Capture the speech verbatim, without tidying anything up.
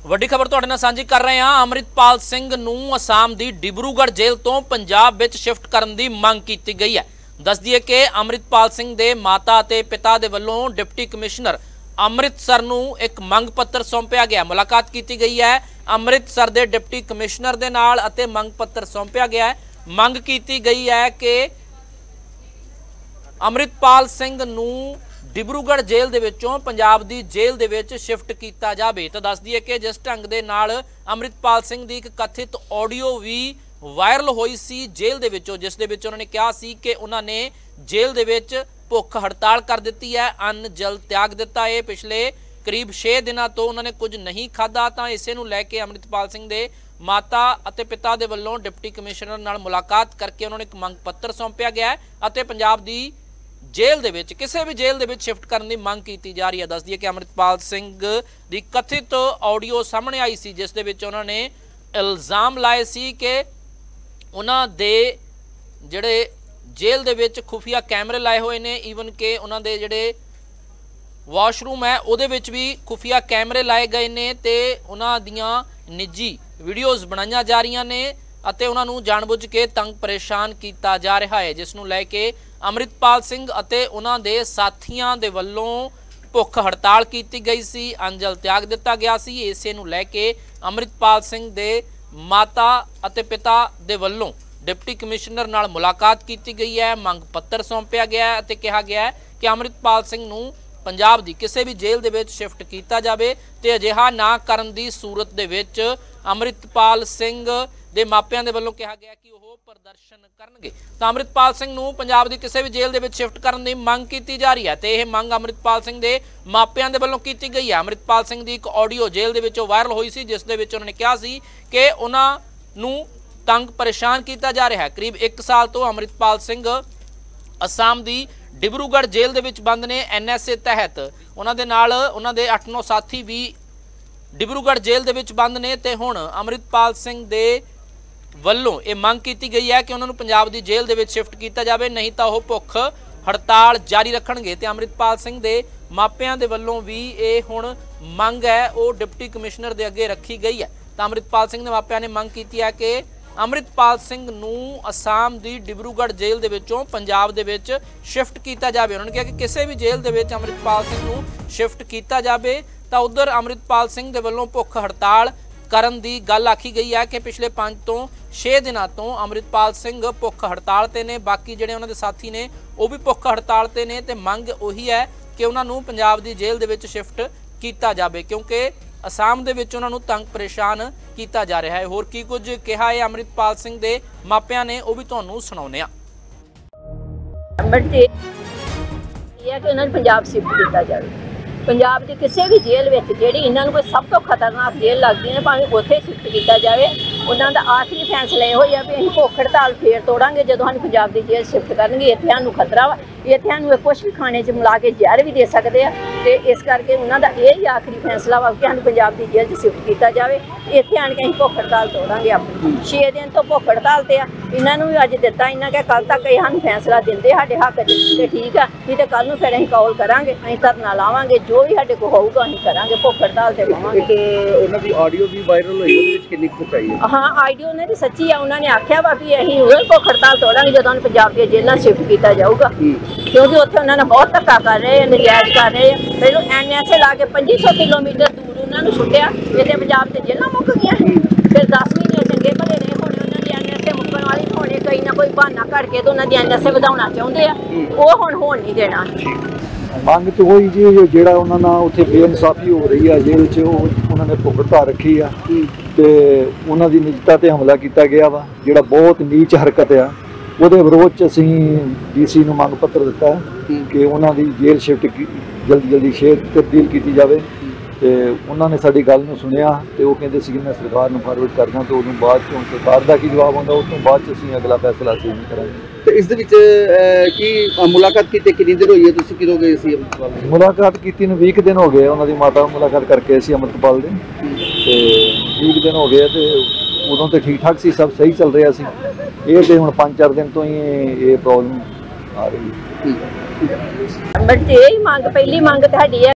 ਵੱਡੀ ਖਬਰ ਤੁਹਾਡੇ ਨਾਲ ਸਾਂਝੀ ਕਰ ਰਹੇ ਹਾਂ। ਅਮਰਿਤਪਾਲ ਸਿੰਘ ਨੂੰ ਅਸਾਮ ਦੀ ਡਿਬਰੂਗੜ੍ਹ ਜੇਲ੍ਹ ਤੋਂ ਪੰਜਾਬ ਵਿੱਚ ਸ਼ਿਫਟ ਕਰਨ ਦੀ ਮੰਗ ਕੀਤੀ ਗਈ ਹੈ। ਦੱਸ ਦਈਏ ਕਿ ਅਮਰਿਤਪਾਲ ਸਿੰਘ ਦੇ ਮਾਤਾ ਅਤੇ ਪਿਤਾ ਦੇ ਵੱਲੋਂ ਡਿਪਟੀ ਕਮਿਸ਼ਨਰ ਅੰਮ੍ਰਿਤਸਰ ਨੂੰ ਇੱਕ ਮੰਗ ਪੱਤਰ ਸੌਂਪਿਆ ਗਿਆ। ਮੁਲਾਕਾਤ ਕੀਤੀ ਗਈ ਹੈ ਅੰਮ੍ਰਿਤਸਰ ਦੇ ਡਿਪਟੀ ਕਮਿਸ਼ਨਰ ਦੇ ਨਾਲ ਅਤੇ ਮੰਗ ਪੱਤਰ ਸੌਂਪਿਆ ਗਿਆ ਹੈ। ਮੰਗ ਕੀਤੀ ਗਈ ਹੈ ਕਿ अमृतपाल सिंह नूं डिब्रूगढ़ जेल दे विचों पंजाब दी जेल दे विच शिफ्ट किया जाए। तो दस दिए कि जिस ढंग दे नाल अमृतपाल सिंह दी एक कथित ऑडियो भी वायरल हुई सी जेल दे विचों, जिस दे विच उन्होंने कहा सी कि उन्होंने जेल दे विच भुख हड़ताल कर दी है, अन्न जल त्याग दिता है। पिछले करीब छे दिनों तो उन्होंने कुछ नहीं खाधा। तो इसे नूं लैके अमृतपाल सिंह दे माता अते पिता दे वल्लों डिप्टी कमिश्नर नाल मुलाकात करके उन्होंने एक मंग पत्र सौंपिया गया है अते पंजाब दी जेल दे विच किसी भी जेल दे विच शिफ्ट करने की मांग की जा रही है। दस दिए कि अमृतपाल सिंह दी कथित ऑडियो सामने आई सी, जिस दे विच उन्होंने इल्जाम लाए सी कि उन्हां दे जिहड़े जेल दे विच खुफिया कैमरे लाए हुए ने, ईवन के उन्हां दे जिहड़े वॉशरूम है उहदे विच भी खुफिया कैमरे लाए गए ने ते उन्हां दियां निजी वीडियोज़ बनाईयां जा रही ने ਅਤੇ ਉਹਨਾਂ ਨੂੰ ਜਾਣਬੁੱਝ ਕੇ ਤੰਗ ਪਰੇਸ਼ਾਨ ਕੀਤਾ ਜਾ ਰਿਹਾ ਹੈ, ਜਿਸ ਨੂੰ ਲੈ ਕੇ ਅਮਰਿਤਪਾਲ ਸਿੰਘ ਅਤੇ ਉਹਨਾਂ ਦੇ ਸਾਥੀਆਂ ਦੇ ਵੱਲੋਂ ਭੁੱਖ ਹੜਤਾਲ ਕੀਤੀ ਗਈ ਸੀ, ਅੰਜਲ ਤਿਆਗ ਦਿੱਤਾ ਗਿਆ ਸੀ। ਇਸੇ ਨੂੰ ਲੈ ਕੇ ਅਮਰਿਤਪਾਲ ਸਿੰਘ ਦੇ ਮਾਤਾ ਅਤੇ ਪਿਤਾ ਦੇ ਵੱਲੋਂ ਡਿਪਟੀ ਕਮਿਸ਼ਨਰ ਨਾਲ ਮੁਲਾਕਾਤ ਕੀਤੀ ਗਈ ਹੈ, ਮੰਗ ਪੱਤਰ ਸੌਂਪਿਆ ਗਿਆ ਹੈ ਅਤੇ ਕਿਹਾ ਗਿਆ ਹੈ ਕਿ ਅਮਰਿਤਪਾਲ ਸਿੰਘ ਨੂੰ पंजाब की किसी भी जेल दे विच शिफ्ट किया जाए तो अजिहा ना करन दी सूरत दे विच अमृतपाल सिंह दे मापियां दे वल्लों कहा गया कि वह प्रदर्शन करनगे। तो अमृतपाल सिंह नूं पंजाब की किसी भी जेल दे विच शिफ्ट करन दी मंग की जा रही है तो यह मंग अमृतपाल सिंह दे मापियां दे वल्लों की गई है। अमृतपाल सिंह की एक ऑडियो जेल दे विचों वायरल हुई सी, जिस दे विच उन्होंने कहा सी कि उन्हां नूं तंग परेशान किया जा रहा है। करीब एक साल तो अमृतपाल सिंह असाम की डिब्रूगढ़ जेल दे विच बंद ने। एन एस ए तहत उन्हां दे नाल उन्हां दे अठ नौ साथी भी डिब्रूगढ़ जेल दे विच बंद ने ते हुण अमृतपाल सिंह दे वल्लों ये मंग की गई है कि उन्हां नूं पंजाब दी जेल दे विच शिफ्ट किया जाए, नहीं तो वह भुख हड़ताल जारी रखणगे। ते अमृतपाल सिंह दे मापियां दे वल्लों भी ये हुण मंग है वो डिप्टी कमिश्नर दे अगे रखी गई है। तो अमृतपाल सिंह दे मापियां ने मंग की है कि अमृतपाल सिंह नूं असाम दी डिब्रूगढ़ जेल दे विचों पंजाब दे विच शिफ्ट किया जाए। उन्होंने कहा कि किसी भी जेल दे विच अमृतपाल सिंह नूं शिफ्ट किया जाए तो उधर अमृतपाल सिंह दे वल्लों भुख हड़ताल करन दी गल आखी गई है कि पिछले पांच तो छे दिनों तो अमृतपाल सिंह भुख हड़ताल ते ने, बाकी जिहड़े उन्हां दे साथी ने वो भी भुख हड़ताल ते ने। ते मंग उही है कि उन्हां नूं पंजाब दी जेल दे विच शिफ्ट किया जाए क्योंकि असाम दे विच उन्हां नूं तंग परेशान किया जा रहा है। होर की कुछ कहा है अमृतपाल सिंह दे मापियां ने वो भी तुहानूं सुणाउने आ। बट ये है कि उन्होंने पंजाब शिफ्ट किया जाए। पंजाब की किसी भी जेल में जी इन्होंने कोई सब तो खतरनाक जेल लगती है भावें उत्थे शिफ्ट किया जाए। उन्होंने आखिरी फैसला यो है भी अं भुख हड़ताल फिर तोड़ांगे जो हम पंजाब की जेल शिफ्ट करेंगे। इत्थे सानूं खतरा वा, इत्थे सानूं कुछ भी खाने च मिला के जहर भी दे सकते हैं। तो इस करके उन्होंने यही आखिरी फैसला वा कि सानूं पंजाब की जेल शिफ्ट किया जाए। इत्थे आण के अं भुख हड़ताल तोड़ांगे अपनी। छे दिन तो भुख हड़ताल ते आ, इन्होंने भी अज दिता, इन्हें क्या कल तक ये सानूं फैसला देंदे साडे हक च ते ठीक है, नहीं तो कल नूं फिर अं कॉल करांगे, अं धरना लावांगे, जो भी साडे कोल होऊगा अं करांगे, भुख हड़ताल ते पावांगे। उन्हां दी ऑडियो भी वायरल होई, उहदे विच किन्नी सच्चाई है? हाँ, ऑडियो ने सच्ची है। उन्होंने आख्या वा भी अं उह भुख हड़ताल तोड़ांगे जो पंजाब दी जेलां शिफ्ट किया जाऊगा, क्योंकि उत्थे उन्होंने बहुत धक्का कर रहे हैं, नजायज़ कर रहे हैं। पहलों एन एस ए ला के पच्ची सौ किलोमीटर दूर उन्होंने छुट्टिया, इतने पंजाब से जेलां मुक गई। फिर दस महीने चंगे भले रहे होने, उन्होंने एन एस ए मुकन वाली होने, कई ना कोई बहाना करके तो उन्होंने एन एस ए ਵਧਾਉਣਾ ਚਾਹੁੰਦੇ ਆ, ਉਹ ਹੁਣ ਹੋਣ नहीं देना। ਮੰਗ तो वही जी ਜਿਹੜਾ ਉਹਨਾਂ ਨਾਲ ਉੱਥੇ ਬੇਇਨਸਾਫੀ ਹੋ ਰਹੀ ਆ ਜੇਲ੍ਹ 'ਚ, ਉਹ ਉਹਨਾਂ ਨੇ ਭੁੱਖ ਹੜਤਾਲ ਰੱਖੀ ਆ ਤੇ ਉਹਨਾਂ ਦੀ ਨਿੱਜਤਾ ਤੇ ਹਮਲਾ ਕੀਤਾ ਗਿਆ ਵਾ, ਜਿਹੜਾ ਬਹੁਤ ਨੀਚ ਹਰਕਤ ਆ। ਉਹਦੇ ਵਿਰੋਧ 'ਚ ਅਸੀਂ ਡੀ ਸੀ ਨੂੰ ਮੰਗ ਪੱਤਰ ਦਿੱਤਾ ਕਿ ਉਹਨਾਂ ਦੀ ਜੇਲ੍ਹ ਸ਼ਿਫਟ ਜਲਦੀ ਜਲਦੀ ਸ਼ੇਰ ਤਬਦੀਲ ਕੀਤੀ ਜਾਵੇ। ਤੇ ਉਹਨਾਂ ਨੇ ਸਾਡੀ ਗੱਲ ਨੂੰ ਸੁਣਿਆ ਤੇ ਉਹ ਕਹਿੰਦੇ ਸੀ ਕਿ ਮੈਂ ਸਰਕਾਰ ਨੂੰ ਫਾਰਵਰਡ ਕਰਦਾ, ਤੇ ਉਦੋਂ ਬਾਅਦ ਚੋਂ ਸਰਕਾਰ ਦਾ ਕੀ ਜਵਾਬ ਆਉਂਦਾ ਉਸ ਤੋਂ ਬਾਅਦ 'ਚ ਅਸੀਂ ਅਗਲਾ ਫੈਸਲਾ ਅਸੀਂ ਨਹੀਂ ਕਰਾਂਗੇ। ਤੇ ਇਸ ਦੇ ਵਿੱਚ ਕੀ ਮੁਲਾਕਾਤ ਕੀਤੀ ਕਿੰਨੀ ਦੇਰ ਹੋਈ ਹੈ, ਤੁਸੀਂ ਕਿਦੋਂ ਗਏ ਸੀ ਅਮਰਤਪਾਲ ਨਾਲ? ਮੁਲਾਕਾਤ ਕੀਤੀ ਨੂੰ ਵੀਹ ਦਿਨ ਹੋ ਗਏ। ਉਹਨਾਂ ਦੀ ਮਾਤਾ ਨਾਲ ਮੁਲਾਕਾਤ ਕਰਕੇ ਅਸੀਂ ਅਮਰਤਪਾਲ ਦੇ ਤੇ ਵੀਹ ਦਿਨ ਹੋ ਗਏ ਤੇ ਉਦੋਂ ਤੇ ਠੀਕ ਠਾਕ ਸੀ, ਸਭ ਸਹੀ ਚੱਲ ਰਿਹਾ ਸੀ। ਇਹ ਤੇ ਹੁਣ ਪੰਜ ਚਾਰ ਦਿਨ ਤੋਂ ਹੀ ਇਹ ਪ੍ਰੋਬਲਮ ਆ ਰਹੀ ਹੈ। बट यही मंग पहली मंग तो साडी है